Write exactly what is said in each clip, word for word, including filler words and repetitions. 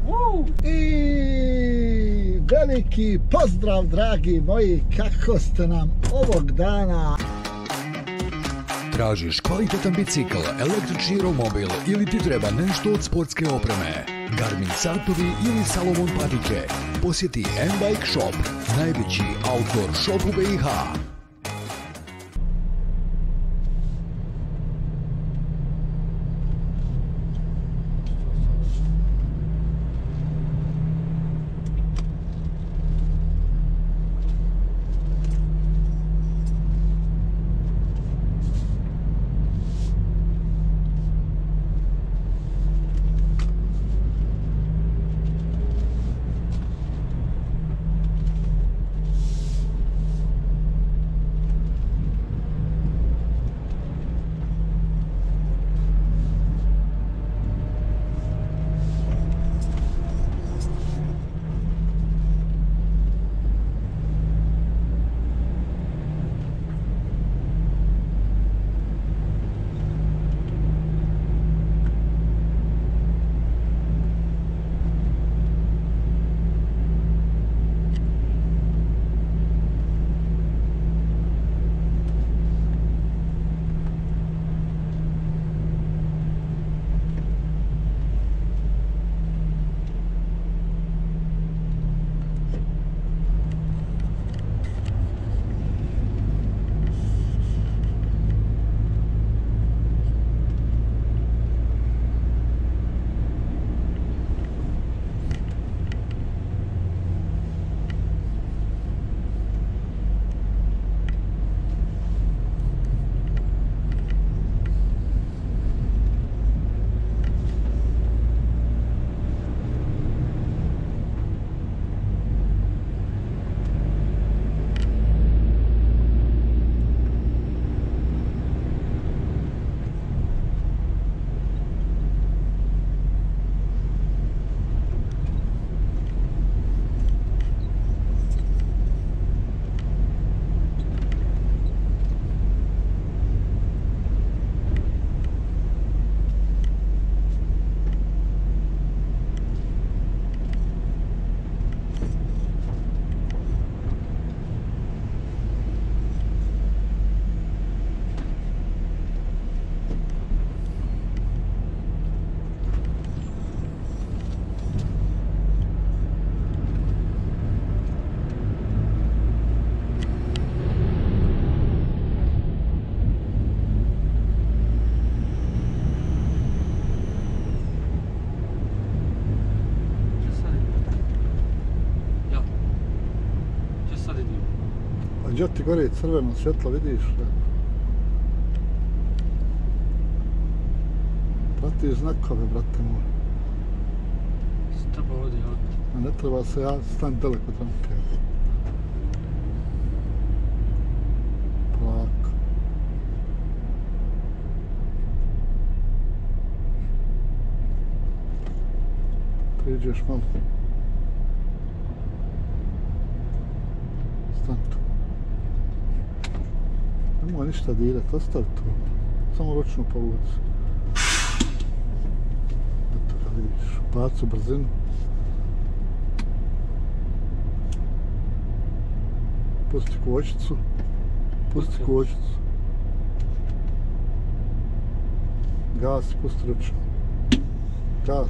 I veliki pozdrav, dragi moji, kako ste nam ovog dana? Tražiš kvalitetan bicikl, električni romobil ili ti treba nešto od sportske opreme? Garmin satovi ili Salomon patike? Posjeti M-Bike Shop, najveći outdoor shop u B i H. Gdje ti gore crveno svjetlo, vidiš? Pratiš znakove, brate moj. Se treba ovdje javiti. Ne treba se javiti, stani daleko od rampe. Polako. Priđeš malo. Stani tu. Nemoj ništa dirati, ostavi to. Samo ručno povuci. Eto ga vidiš, bacu brzinu. Pusti kočicu. Pusti kočicu. Gas, pusti ručno. Gas.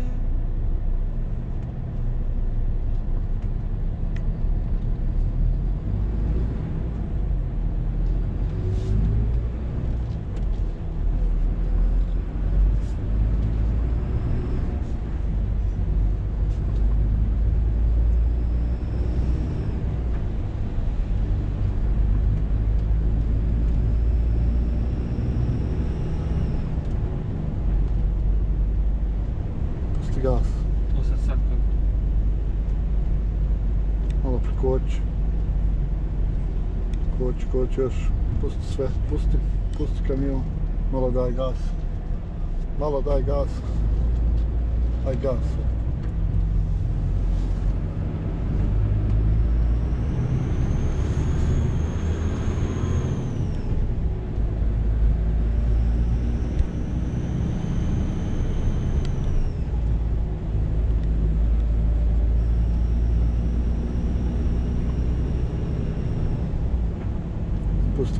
Gas. To se sad kako? Malo prikoči. Koči, koči još. Pusti sve, pusti, pusti kamion. Malo daj gas. Malo daj gas. Daj gas.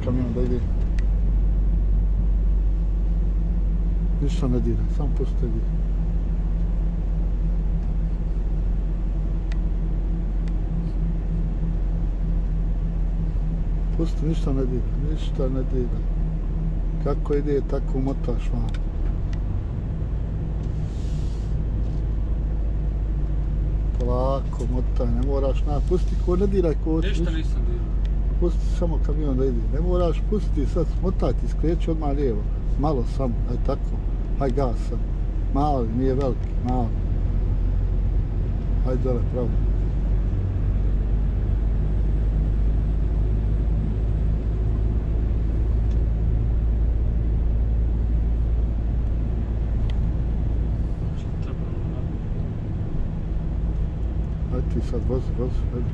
kamion da ide. Ništa ne dira, samo pusti da ide. Pusti, ništa ne dira, ništa ne dira. Kako ide, tako motaš van. Polako motaj, ne moraš na, pusti ko ne diraj koč. Ništa nisam dirao. Pusti samo kamion da ide, ne moraš pustiti sad, motaj ti, skreći odmah lijevo. Malo samo, aj tako, aj gas sad. Mali, nije veliki, mali. Aj dole, pravo. Aj ti sad vozi, vozi, ajde.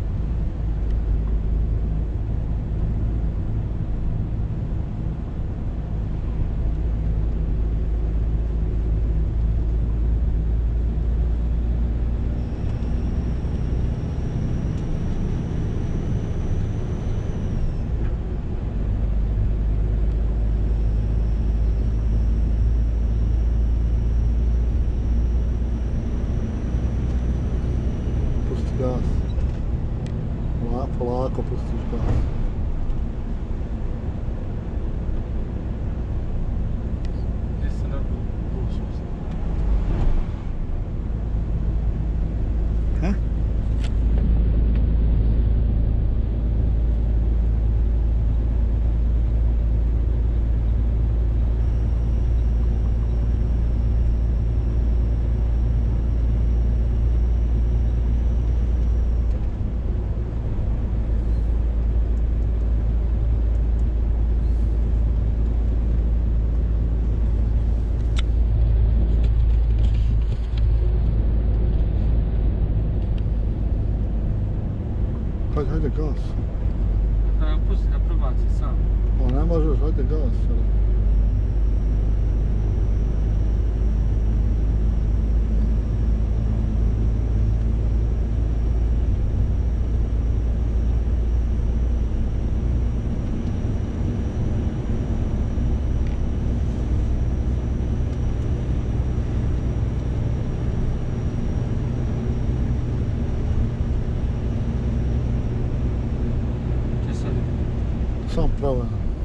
Gas. Polako, polako pustiš gas. Nisam nekako pušao. He? Hajde, hajde gas. Da pusti da probaci sam. O, ne možeš, hajde gas. Gdje sad ide? Sam pravo.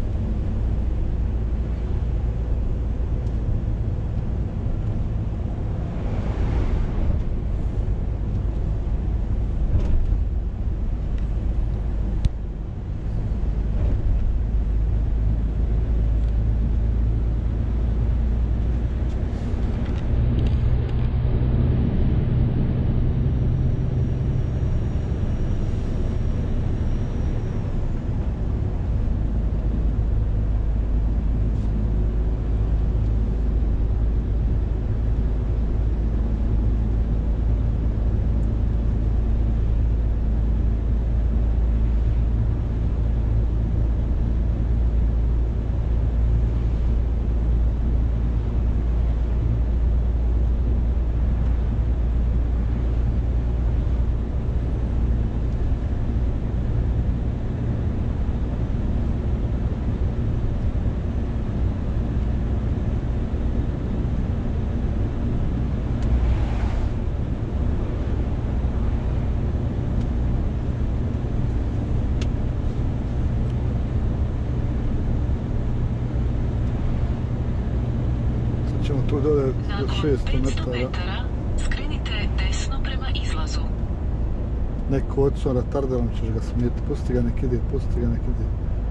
Ćemo tu dole do šesto metara. Skrenite desno prema izlazu. Neko odsao retarderom ćeš ga smijeti. Pusti ga nek ide, pusti ga nek ide.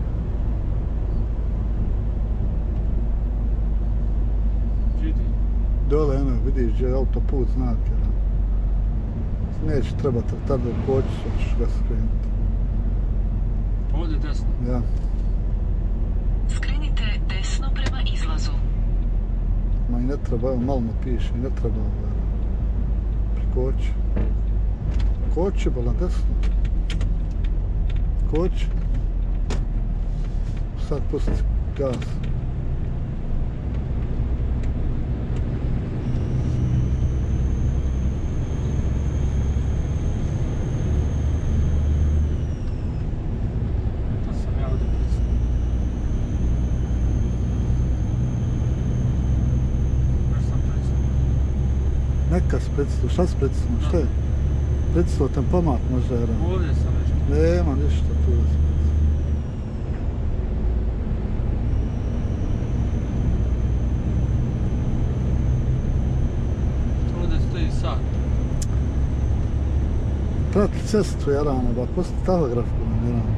Vidi. Dole, eno, vidiš gdje je autoput znak. Neće trebati retarder, koći ćeš ga skrenuti. Ovdje desno. Ja. Skrenite desno prema izlazu. Ma i ne treba, evo malo mu piše, i ne treba prikoći. Koći, bol na desno. Koći. Sad pusti gas. To sam ja ovdje pisao. Neka si pritisnuo, šta si pritisnuo, šta je? Pritisnuo tempomat možda jer... Ovdje sam nešto. Nema ništa tu da si pritisnuo. Ovdje stoji sat. Prati cestu Jarane, ba pusti tahograf kod Jarane.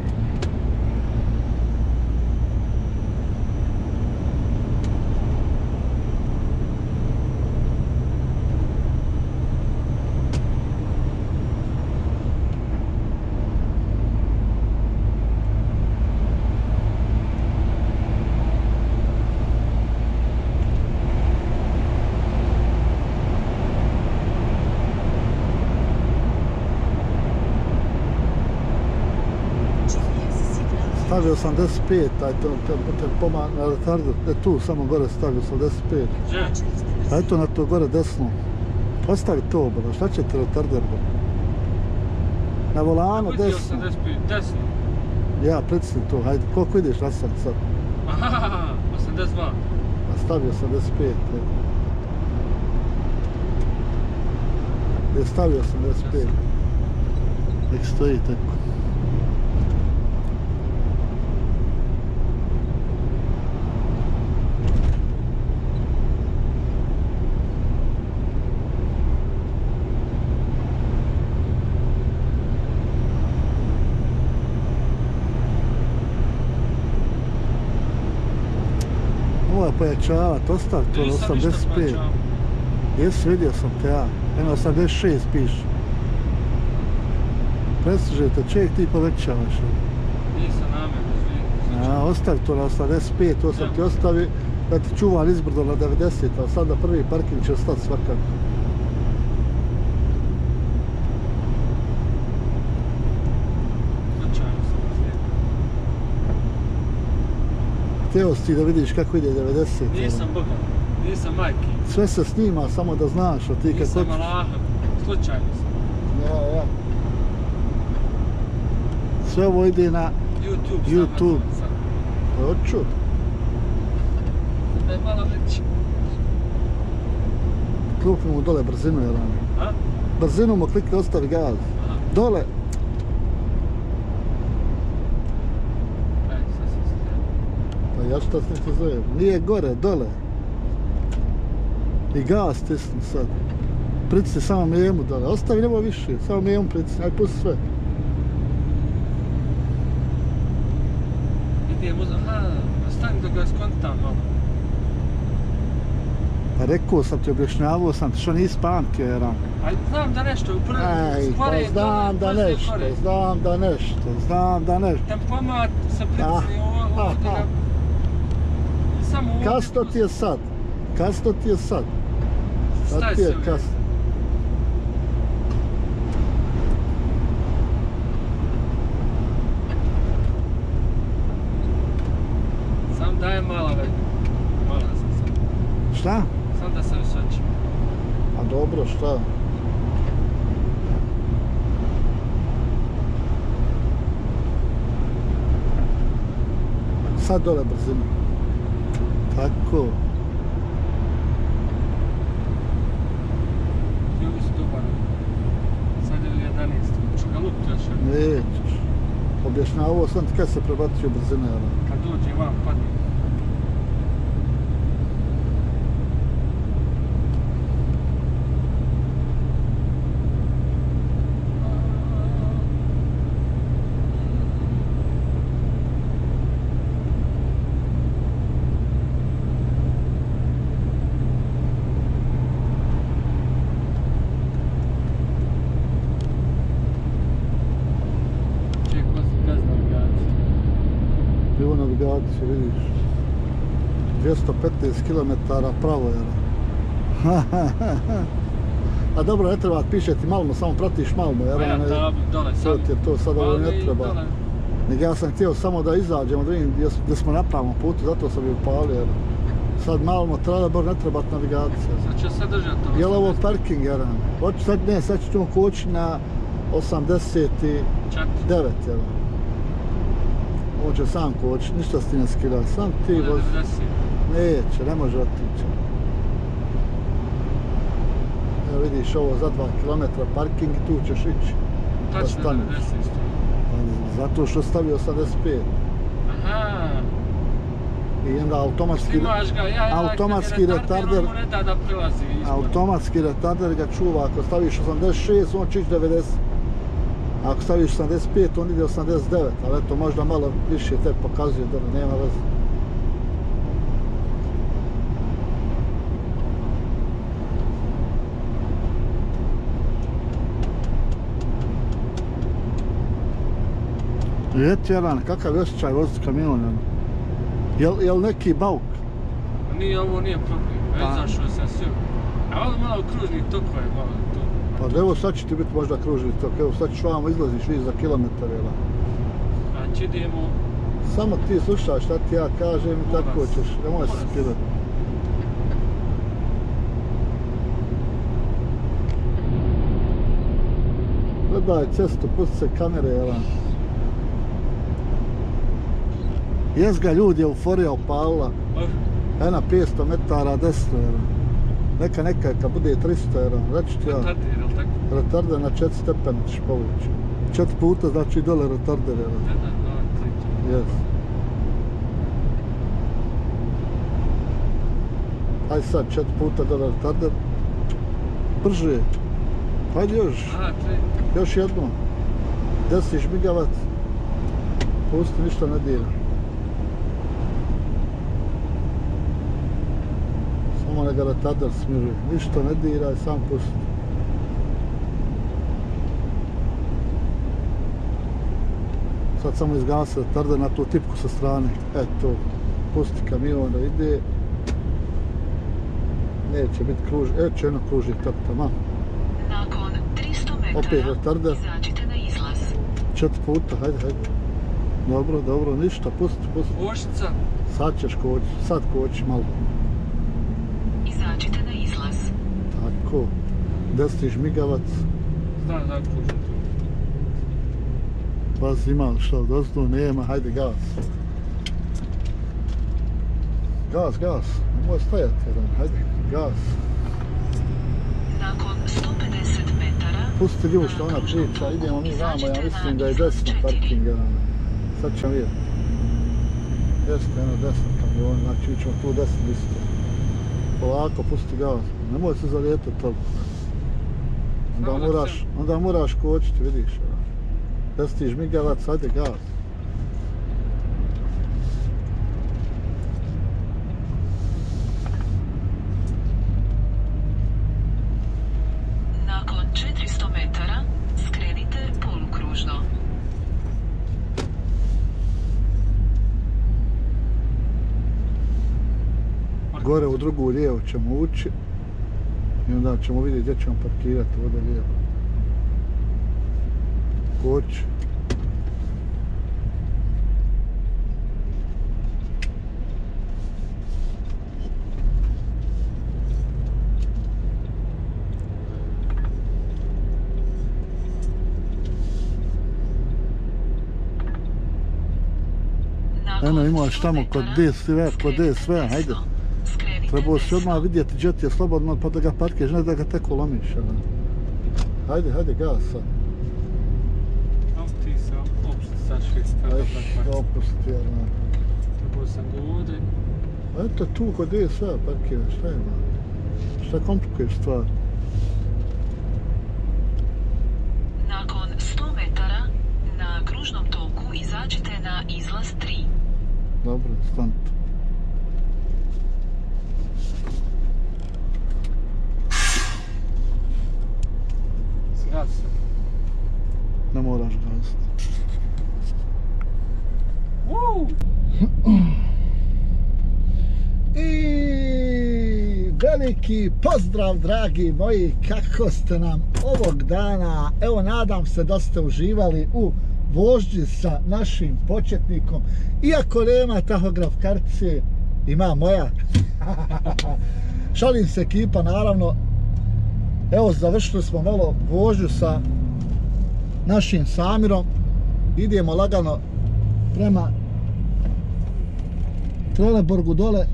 Stavi osamdeset pet, taj tempomat na retardu, e tu, samo gore stavi osamdeset pet. Gdje? A eto na to gore desno. Ostavi to, bro, šta će ti retarder, bro? Na volanu Kako ti desno. osamdeset pet? Desno? Ja, pritisni to, hajde, koliko ideš na sat sad? Aha, osamdeset dva. A stavi osamdeset pet, je. Je stavio osamdeset pet. Nek stoji tako. Ovo je pojačavat, ostavi to na Nisam ništa osamdeset pet. pojačavao. Jesi, vidio sam te ja. Eno osamdeset šest piše. Prestižete, čeg ti povećavaš? Nisam namjerno, A, ostavi to na osamdeset pet, to sam ti ostavi da ti čuvam izbrdo na devedeset, a sad na prvi parking će ostati svakako. Slučajno sam razlijepo. Htio si ti da vidiš kako ide devedeset. Nisam bogat, nisam majki, Sve se snima, samo da znaš, a ti kako... nisam Allaha, slučajno sam. Ja, ja. Sve ovo ide na YouTube, YouTube. sam. Hoću. Da je malo veći. Klupni mu dole brzinu, jedan. A? Brzinu mu klikni, ostavi gaz. Aha. Dole. Ej, sad sam se zjel. Pa ja šta sam ti zove? Nije gore, dole. I gaz stisni sad. Pritisni samo mijemu dole. Ostavi nebo više, samo mijemu pritisni. Aj pusti sve. Idem uz... Aha, stani da ga skontam malo. Pa rekao sam ti, objašnjavao sam ti što nisi pamtio, jedan. Aj, znam da nešto, u prvi... Aj, pa znam da nešto, znam da nešto, znam da nešto. Tempomat se pritisni ovo, ovdje aha. na... Samo ovdje... Kasno ti je sad. Kasno ti je sad. Sad Staj ti je se uvijek. kasno. Sam daje mala već. Mala sam sam. Šta? Sam da se visočim. A dobro, šta? Sad dole brzinu. Tako. Ljudi su dobar. Sad je u jedanaest. Ču ga lupiti još jedno. Nećeš. Objašnjavao sam ti kad se prebacio brzine, jel? Kad dođe vam padne. Ček, vozi bez navigacije. Evo navigaciju, vidiš. dvjesto petnaest kilometara pravo, jel? A dobro, ne treba piše ti Malmo, samo pratiš Malmo, jel? A ja tablu dole To sam. ti je to, sad ovo ne Ali treba. dole. Nego ja sam htio samo da izađemo, da vidim gdje, gdje smo na pravom putu, zato sam je upalio, jer sad Malmo treba, bar ne treba navigacija. Sad će se držati to. Je li ovo parking, jedan? Hoću sad, ne, sad ćemo koći na osamdeset devet, jel? On će sam koći, ništa si ti ne skida, sam ti vozi. Neće, ne može otići. Evo vidi vidiš ovo za dva kilometra parking i tu ćeš ići. Tačno devedeset isto. Zato što stavi osamdeset pet. Aha. I onda automatski, Snimaš ga, ja, ja, automatski retarder, on ne da da prilazi ispod. automatski retarder ga čuva. Ako staviš osamdeset šest, on će ići devedeset. Ako staviš osamdeset pet, on ide osamdeset devet, ali eto možda malo više te pokazuje da nema veze. Jeti Jelan, kakav je osjećaj voziti kamion? Jel, jel neki bauk? Nije, ovo nije problem, već zašao sam sve. A ovdje malo kružnih tokova je malo to. Pa evo sad će ti biti možda kružni tok, evo sad ćeš vamo izlaziš vi za kilometar, jel? A će idemo... Samo ti slušaš šta ti ja kažem i tako ćeš, nemoj se skidati. Gledaj cestu, pusti se kamere, jel? Jes ga ljudi, euforija upalila. Ena petsto metara desno, jel? Neka, neka, kad bude tristo, jel? Reći ti ja. Retarder, jel tako? Retarder na četiri stepena ćeš povući. Četiri puta znači dole retarder, jel? Ne da, dva, tri. Jes. Aj sad, četiri puta dole retarder. Brže. Hajde još. Aha, tri. Još jednom. Desi žmigavac. Pusti, ništa ne dira. Samo neka retarder smiruje. Ništa ne dira i sam pusti. Sad samo izgasi retarder na tu tipku sa strane. Eto, pusti kamion da ide. Neće biti kruž, e, će jedno kruži tako tamo. Nakon tristo metara Opet retarder. izađite na izlaz. Četiri puta, hajde, hajde. Dobro, dobro, ništa, pusti, pusti. Ošica. Sad ćeš koći, sad koći malo. Izađite na izlaz. Tako. Desni žmigavac. Znam, znam, kružno to. Pazi, ima li šta odozdu, nema, hajde gas. Gas, gas, nemoj stajati jedan, hajde, gas. Nakon sto pedeset metara... Pusti ljubu što ona priča, idemo mi vamo, ja mislim da je desno parking jedan. Sad ćemo vidjeti. Jeste, jedno desno kamion, znači mi ćemo tu desno listu. Polako, pusti gas, nemoj se zalijetati toliko. Onda moraš, onda moraš kočiti, vidiš. Desni žmigavac, hajde gas. Nakon četiristo metara skrenite polukružno. Gore u drugu lijevo ćemo ući i onda ćemo vidjeti gdje ćemo parkirati ovdje lijevo. Koči. Eno imaš tamo kod D S V, kod D S V, hajde. Trebao si odmah vidjeti gdje ti je slobodno pa da ga parkiraš, ne da ga tek ulomiš. Hajde, hajde, gas sad. Ti se opusti sad šest. Ajde, opusti, ja. Trebao sam ga ovdje. Eto tu kod D S V parkiraš, šta je? Šta komplikuješ stvar? Nakon sto metara na kružnom toku izađite na izlaz tri. Dobro, stan. Zgasi. Ne moraš gasiti. Woo! I veliki pozdrav dragi moji, kako ste nam ovog dana, evo nadam se da ste uživali u vožnji sa našim početnikom, iako nema tahograf kartice, ima moja. Šalim se ekipa naravno, evo završili smo malo vožnju sa našim Samirom, idemo lagano prema Trelleborgu dole.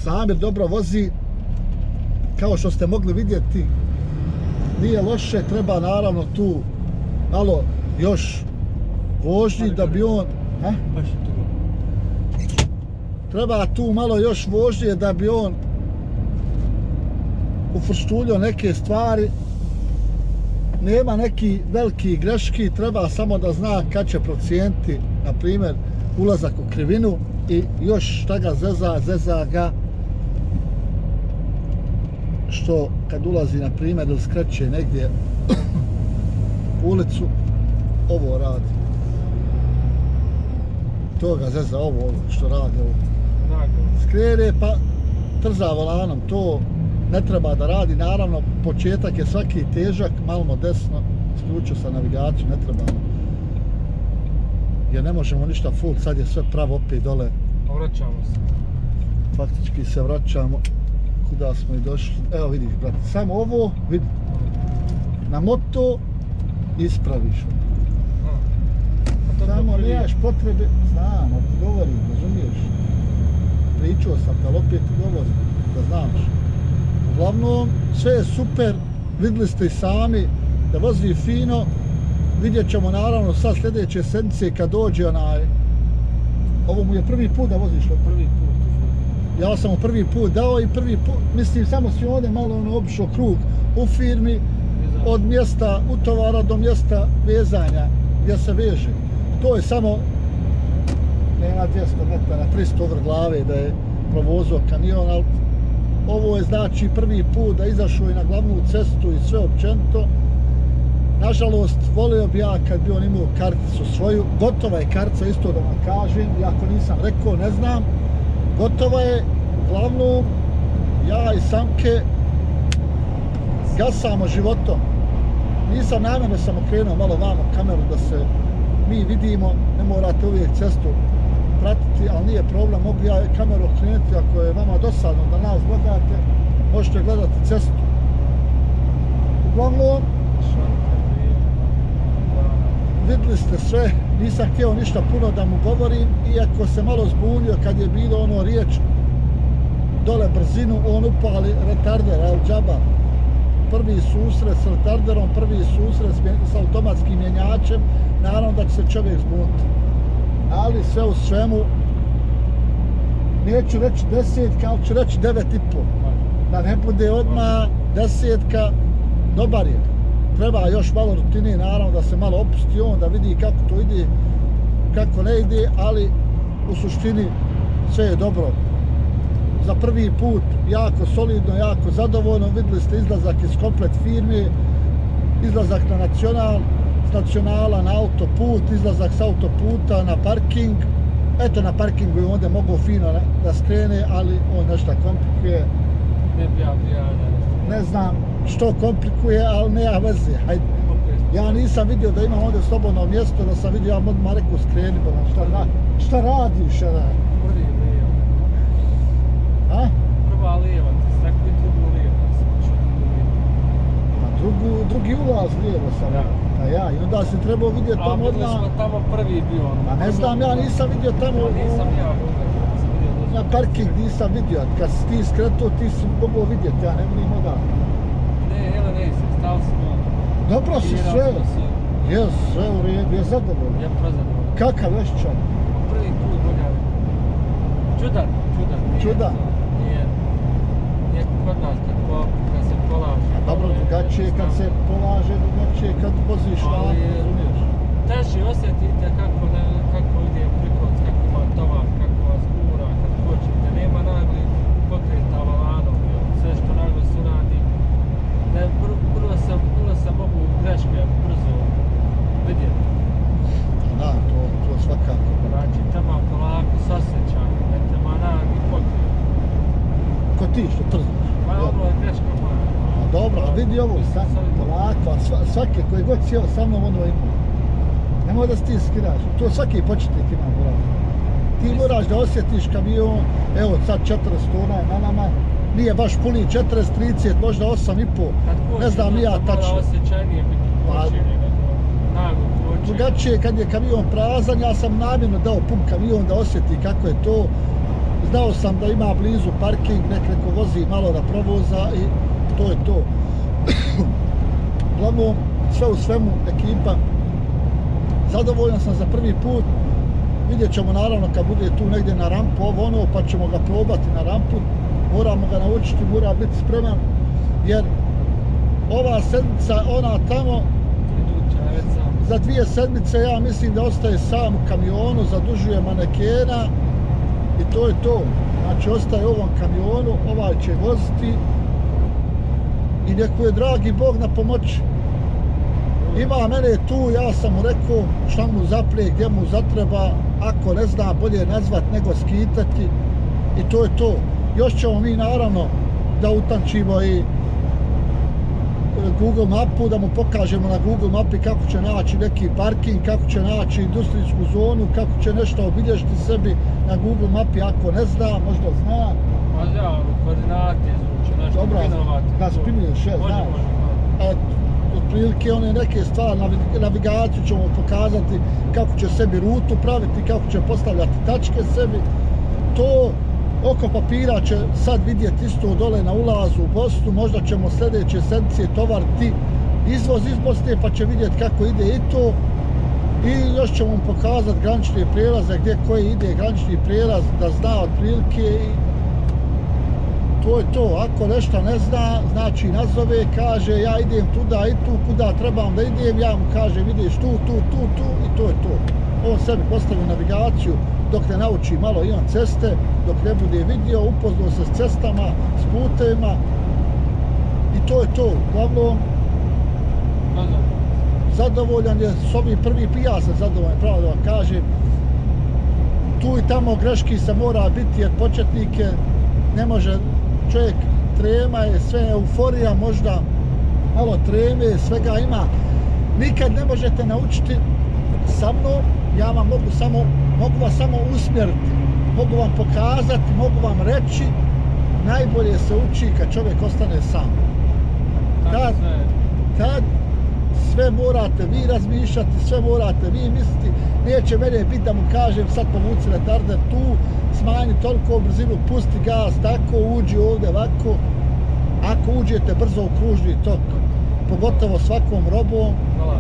Samir dobro vozi, kao što ste mogli vidjeti, nije loše, treba naravno tu malo još vožnji da bi on... Ha? Treba tu malo još vožnje da bi on ufrštuljio neke stvari. Nema neki veliki greški, treba samo da zna kad će procijeniti, na primjer, ulazak u krivinu i još šta ga zeza, zeza ga što kad ulazi, na primjer, ili skreće negdje u ulicu, ovo radi. To ga zeza, ovo, ovo što radi, ovo. Skrene pa trza volanom, to ne treba da radi, naravno početak je svaki težak, malo desno, isključio sa navigaciju, ne treba. Jer ne možemo ništa full, sad je sve pravo opet dole. Vraćamo se. Faktički se vraćamo kuda smo i došli. Evo vidiš, brate, samo ovo, vidi. Na moto ispraviš. Samo nemaš potrebe, znam, ti govorim, razumiješ? Pričao sam, ali opet ti govorim, da znaš. Uglavnom, sve je super, vidjeli ste i sami da vozi fino. Vidjet ćemo naravno sad sljedeće sedmice kad dođe onaj... Ovo mu je prvi put da voziš? Prvi put. Ja sam mu prvi put dao i prvi put, mislim, samo si ovdje malo ono obišao krug u firmi, od mjesta utovara do mjesta vezanja, gdje se veže. To je samo, nema dvjesto metara, tristo vrh glave da je provozao kamion, ali ovo je znači prvi put da izašao i na glavnu cestu i sve općenito. Nažalost, volio bi ja kad bi on imao karticu svoju. Gotova je kartica, isto da vam kažem, iako nisam rekao, ne znam. Gotova je, uglavnom, ja i Samke gasamo životom. Nisam namjerno sam okrenuo malo vamo kameru da se mi vidimo, ne morate uvijek cestu pratiti, ali nije problem, mogu ja kameru okrenuti ako je vama dosadno da nas gledate, možete gledati cestu. Uglavnom, vidjeli ste sve, nisam htio ništa puno da mu govorim, iako se malo zbunio kad je bilo ono riječ dole brzinu, on upali retarder, al džaba. Prvi susret s retarderom, prvi susret s automatskim mjenjačem, naravno da će se čovjek zbuniti. Ali sve u svemu, neću reći desetka, ali ću reći devet i pol. Da ne bude odmah desetka, dobar je. Treba još malo rutine, naravno da se malo opusti on, da vidi kako to ide, kako ne ide, ali u suštini sve je dobro. Za prvi put jako solidno, jako zadovoljno, vidjeli ste izlazak iz komplet firme, izlazak na nacional, s nacionala na autoput, izlazak s autoputa na parking. Eto, na parkingu je onda mogao fino da skrene, ali on nešto komplikuje. Ne bi ja prijavljeno. Ne znam što komplikuje, ali nema veze, hajde. Ja nisam vidio da imam ovdje slobodno mjesto, da sam vidio, ja odmah rekao skreni, šta, ra, šta radiš, šta? Prvi lijeva. A? Prva lijeva, ti si tako i drugu lijeva, sam čuo drugu lijeva. Pa drugu, drugi ulaz lijevo sam, ja. Pa ja, i onda si trebao vidjeti tamo odmah... A, smo tamo prvi bio. Pa ne znam, ja nisam vidio tamo... Pa nisam ja, nisam vidio dosta. Na parking nisam vidio, kad si ti skretao, ti si mogao vidjeti, ja ne vidim odavno. Ne, jel ne, si, stao sam on. Dobro si sve, jes, sve u redu, je zadovoljno. Ja prezadovoljno. Kakav vešćan? Prvi put bolja. Čudan, čudan. Čudan? Nije, nije kod nas kad, po, kad se polaže. A dobro, drugačije kad se polaže, drugačije kad voziš van, razumiješ? Teži osjetite kako, ne, kako ide prikoc, kako ima tovar, kako vas gura, kad kočite. Nema nagli pokreta valanom, sve što naglo se radi. Ne, prvo sam, prvo sam mogu greške brzo vidjeti. Da, to, to svakako. Znači, treba polako s osjećanjem, ne treba nagli pokret. Ko ti što trzaš? Pa ovo je greška moja. A dobro, a vidi ovo, sad, polako, a sva, svake koji god sjeo sa mnom ono ima. Nemoj da se ti skiraš, to svaki početnik ima moraš. Ti moraš da osjetiš kamion, evo sad četrdeset tona je na nama, nije baš puni četrdeset, trideset, možda osam i pol, ne znam ni ja tačno. Kad osjećajnije biti počinje, nego naglo počinje. Drugačije kad je kamion prazan, ja sam namjerno dao pun kamion da osjeti kako je to. znao sam da ima blizu parking, nek neko vozi malo da provoza i to je to. Uglavnom, sve u svemu, ekipa, zadovoljan sam za prvi put. Vidjet ćemo naravno kad bude tu negdje na rampu ovo ono, pa ćemo ga probati na rampu. Moramo ga naučiti, mora biti spreman, jer ova sedmica, ona tamo, za dvije sedmice ja mislim da ostaje sam u kamionu, zadužuje manekena i to je to. Znači ostaje u ovom kamionu, ovaj će voziti i neko je dragi Bog na pomoći. Ima mene tu, ja sam mu rekao šta mu zaplije, gdje mu zatreba, ako ne zna bolje nazvat nego skitati i to je to. Još ćemo mi naravno da utančimo i Google mapu, da mu pokažemo na Google mapi kako će naći neki parking, kako će naći industrijsku zonu, kako će nešto obilježiti sebi na Google mapi ako ne zna, možda zna. Ma ja, koordinate izvuče, nešto spinovati. Da spinuješ, je, znaš. Eto, otprilike one neke stvari, navigaciju ćemo pokazati kako će sebi rutu praviti, kako će postavljati tačke sebi. To oko papira će sad vidjeti isto dole na ulazu u Bosnu, možda ćemo sljedeće sedmice tovariti izvoz iz Bosne pa će vidjeti kako ide i to. I još ćemo mu pokazati granične prijelaze, gdje koji ide granični prijelaz, da zna otprilike i to je to. Ako nešto ne zna, znači nazove, kaže ja idem tuda i tu, kuda trebam da idem, ja mu kažem ideš tu, tu, tu, tu i to je to. On sebi postavi navigaciju dok ne nauči malo i on ceste, dok ne bude vidio, upoznao se s cestama, s putevima i to je to. Uglavnom, zadovoljan je s ovim prvi ja sam zadovoljan, pravo da vam kažem. Tu i tamo greški se mora biti jer početnik je, ne može čovjek, trema je, sve euforija, možda malo treme, svega ima. Nikad ne možete naučiti sa mnom, ja vam mogu samo, mogu vas samo usmjeriti, mogu vam pokazati, mogu vam reći, najbolje se uči kad čovjek ostane sam. Tad, tad sve morate vi razmišljati, sve morate vi misliti, neće mene biti da mu kažem sad povuci retarder tu, smanji toliko brzinu, pusti gas, tako, uđi ovdje ovako. Ako uđete brzo u kružni tok, pogotovo svakom robom,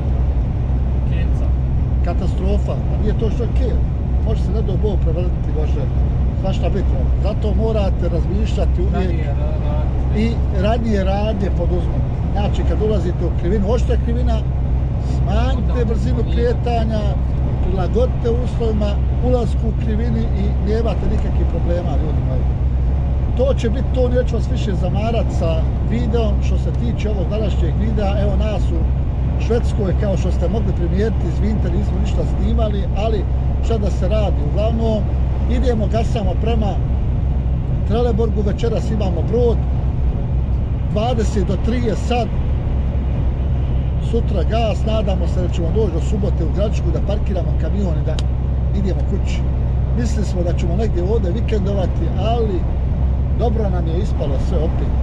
katastrofa, a nije to što je kel. Može se ne do Bog prevrtiti, može svašta biti. Zato morate razmišljati uvijek i radnije radnje poduzmati. Znači kad ulazite u krivinu, ošto je krivina, smanjite brzinu kretanja, prilagodite uslovima, ulasku u krivini i nemate nikakvih problema, ljudi moji. To će biti to, neću vas više zamarati sa videom što se tiče ovog današnjeg videa. Evo nas u Švedskoj, kao što ste mogli primijetiti, izvinite, nismo ništa snimali, ali šta da se radi. Uglavnom, idemo, gasamo prema Trelleborgu, večeras imamo brod, dvadeset do tri je sad, sutra gas, nadamo se da ćemo doći do subote u Gradišku da parkiramo kamion i da idemo kući. Mislili smo da ćemo negdje ovdje vikendovati, ali dobro nam je ispalo sve opet.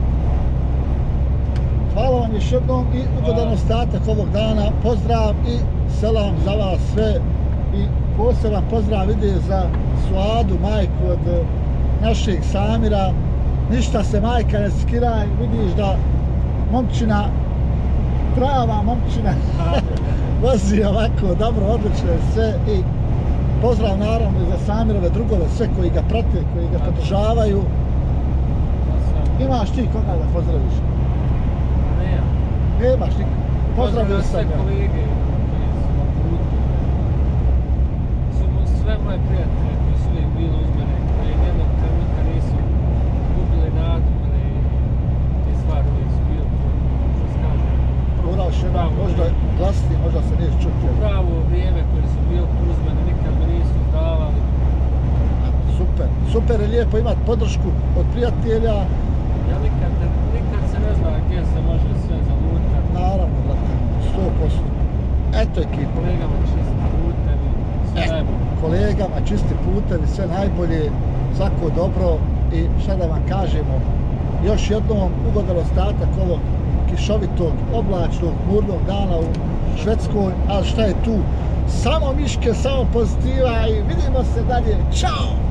Hvala vam još jednom i ugodan ostatak ovog dana. Pozdrav i selam za vas sve. I poseban pozdrav ide za Suadu, majku od našeg Samira. Ništa se majka ne skiraj, vidiš da momčina, prava momčina, vozi ovako, dobro, odlično je sve. I pozdrav naravno za Samirove drugove, sve koji ga prate, koji ga podržavaju. Imaš ti koga da pozdraviš? Nemaš nikog. Pozdravio sam ga. Kolege koji su na putu. Sve moje prijatelje koji su uvijek bili uz mene, koji jednog trenutka nisu gubili nadu ili te stvari uvijek su bili tu, što se kaže. Moraš jedan, možda glasnije, možda se niješ čuti. Pravo vrijeme koji su bili tu uz mene, nikad me nisu zdavali. Super, super je lijepo imati podršku od prijatelja. Ja nikad, nikad se ne zna gdje se može sve zalutati. Naravno, brate, sto posto. Eto ekipa. Kolegama čisti putevi, sve e, najbolje. Kolegama čisti putevi, sve najbolje, svako dobro i šta da vam kažemo, još jednom ugodan ostatak ovog kišovitog, oblačnog, murnog dana u Švedskoj, ali šta je tu? Samo miške, samo pozitiva i vidimo se dalje. Ćao!